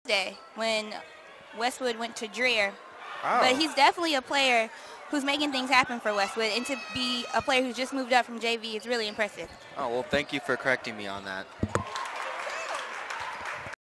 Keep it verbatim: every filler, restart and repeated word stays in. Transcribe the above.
Day when Westwood went to Dreer. Oh. But he's definitely a player who's making things happen for Westwood, and to be a player who's just moved up from J V is really impressive. Oh, well, thank you for correcting me on that.